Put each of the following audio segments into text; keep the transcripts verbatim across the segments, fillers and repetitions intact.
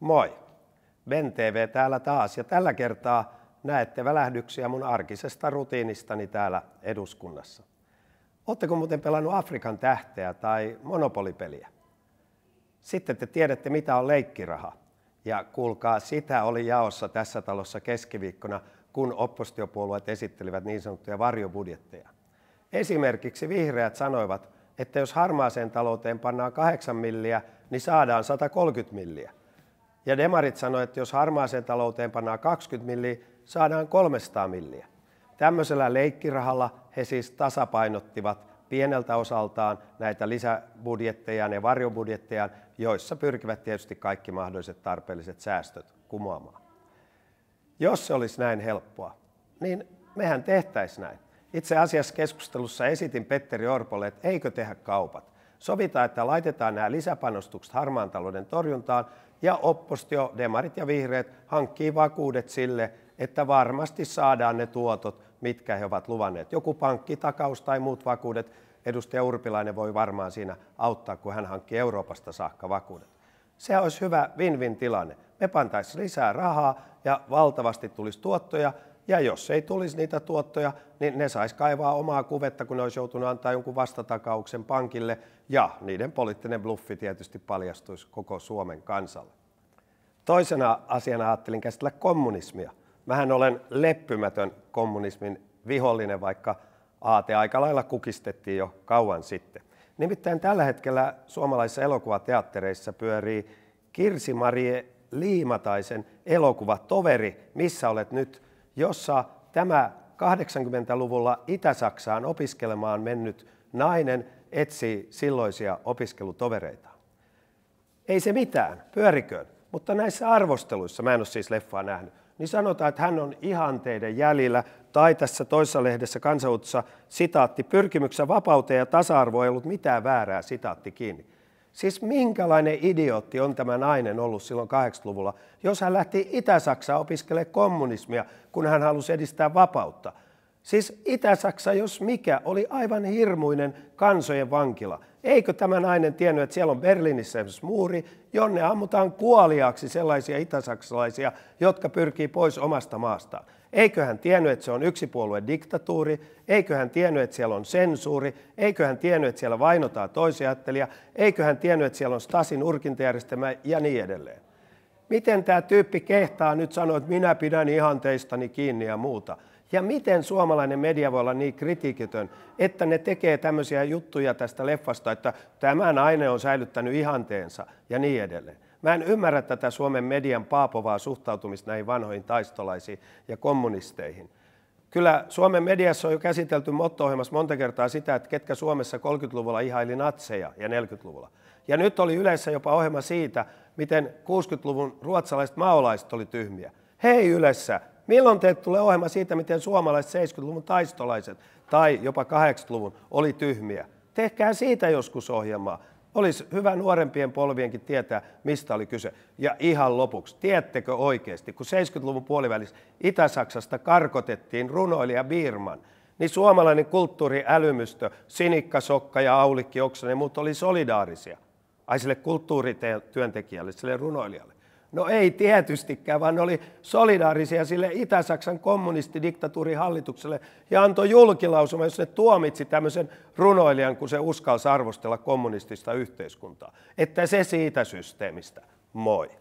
Moi! Ben T V täällä taas ja tällä kertaa näette välähdyksiä mun arkisesta rutiinistani täällä eduskunnassa. Oletteko muuten pelannut Afrikan tähteä tai Monopoly-peliä? Sitten te tiedätte mitä on leikkiraha. Ja kuulkaa, sitä oli jaossa tässä talossa keskiviikkona, kun oppositiopuolueet esittelivät niin sanottuja varjobudjetteja. Esimerkiksi vihreät sanoivat, että jos harmaaseen talouteen pannaan kahdeksan milliä, niin saadaan sata kolmekymmentä milliä. Ja demarit sanoivat, että jos harmaaseen talouteen pannaan kaksikymmentä milliä, saadaan kolmesataa milliä. Tämmöisellä leikkirahalla he siis tasapainottivat pieneltä osaltaan näitä lisäbudjetteja ja varjobudjetteja, joissa pyrkivät tietysti kaikki mahdolliset tarpeelliset säästöt kumoamaan. Jos se olisi näin helppoa, niin mehän tehtäisiin näin. Itse asiassa keskustelussa esitin Petteri Orpolle, että eikö tehdä kaupat. Sovitaan, että laitetaan nämä lisäpanostukset harmaan talouden torjuntaan ja oppositio, demarit ja vihreät hankkii vakuudet sille, että varmasti saadaan ne tuotot, mitkä he ovat luvanneet. Joku pankkitakaus tai muut vakuudet. Edustaja Urpilainen voi varmaan siinä auttaa, kun hän hankkii Euroopasta saakka vakuudet. Se olisi hyvä win-win tilanne. Me pantaisiin lisää rahaa ja valtavasti tulisi tuottoja. Ja jos ei tulisi niitä tuottoja, niin ne saisi kaivaa omaa kuvetta, kun ne olisi joutunut antaa jonkun vastatakauksen pankille. Ja niiden poliittinen bluffi tietysti paljastuisi koko Suomen kansalle. Toisena asiana ajattelin käsitellä kommunismia. Mähän olen leppymätön kommunismin vihollinen, vaikka aate aika lailla kukistettiin jo kauan sitten. Nimittäin tällä hetkellä suomalaisissa elokuvateattereissa pyörii Kirsi-Marie Liimataisen elokuva Toveri, missä olet nyt, jossa tämä kahdeksankymmentäluvulla Itä-Saksaan opiskelemaan mennyt nainen etsii silloisia opiskelutovereitaan. Ei se mitään, pyöriköön, mutta näissä arvosteluissa, mä en ole siis leffaa nähnyt, niin sanotaan, että hän on ihanteiden jäljillä, tai tässä toisessa lehdessä Kansanuutisessa sitaatti, pyrkimyksessä vapauteen ja tasa-arvoon ei ollut mitään väärää, sitaatti kiinni. Siis minkälainen idiootti on tämä nainen ollut silloin kahdeksankymmentäluvulla, jos hän lähti Itä-Saksaan opiskelemaan kommunismia, kun hän halusi edistää vapautta. Siis Itä-Saksa, jos mikä, oli aivan hirmuinen kansojen vankila. Eikö tämä nainen tiennyt, että siellä on Berliinissä esimerkiksi muuri, jonne ammutaan kuoliaaksi sellaisia itäsaksalaisia, jotka pyrkii pois omasta maastaan? Eikö hän tiennyt, että se on yksipuolueen diktatuuri? Eikö hän tiennyt, että siellä on sensuuri? Eikö hän tiennyt, että siellä vainotaan toisiaattelia? Eikö hän tiennyt, että siellä on Stasin urkintajärjestelmä ja niin edelleen? Miten tämä tyyppi kehtaa nyt sanoa, että minä pidän ihanteistani kiinni ja muuta? Ja miten suomalainen media voi olla niin kritiikitön, että ne tekee tämmöisiä juttuja tästä leffasta, että tämä nainen on säilyttänyt ihanteensa ja niin edelleen. Mä en ymmärrä tätä Suomen median paapovaa suhtautumista näihin vanhoihin taistolaisiin ja kommunisteihin. Kyllä Suomen mediassa on jo käsitelty motto-ohjelmassa monta kertaa sitä, että ketkä Suomessa kolmekymmentäluvulla ihaili natseja ja neljäkymmentäluvulla. Ja nyt oli Ylessä jopa ohjelma siitä, miten kuusikymmentäluvun ruotsalaiset maolaiset oli tyhmiä. Hei Ylessä! Milloin teet tulee ohjelma siitä, miten suomalaiset seitsemänkymmentäluvun taistolaiset tai jopa kahdeksankymmentäluvun oli tyhmiä? Tehkää siitä joskus ohjelmaa. Olisi hyvä nuorempien polvienkin tietää, mistä oli kyse. Ja ihan lopuksi, tiedättekö oikeasti, kun seitsemänkymmentäluvun puolivälissä Itä-Saksasta karkotettiin runoilija Biermann, niin suomalainen kulttuuriälymystö, Sinikka Sokka ja Aulikki Oksanen ja muut oli solidaarisia. Ai sille kulttuurityöntekijälle, sille runoilijalle. No ei tietystikään, vaan ne oli solidaarisia sille Itä-Saksan kommunistidiktatuurihallitukselle ja antoi julkilausuma, jos ne tuomitsi tämmöisen runoilijan, kun se uskalsi arvostella kommunistista yhteiskuntaa. Että se siitä systeemistä. Moi.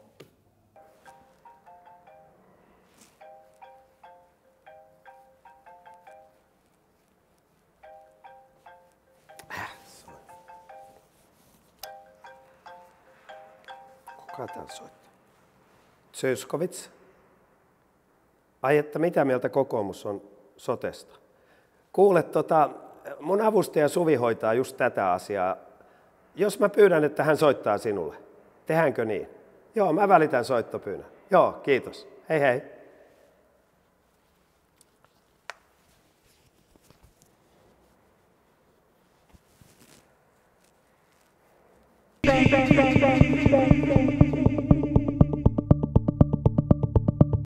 Kuka täällä soittaa? Zyskowicz. Ai että mitä mieltä kokoomus on sotesta? Kuule, tota, mun avustaja Suvi hoitaa just tätä asiaa. Jos mä pyydän, että hän soittaa sinulle, tehdäänkö niin? Joo, mä välitän soittopyynnön. Joo, kiitos. Hei hei. Bang, bang, bang, bang.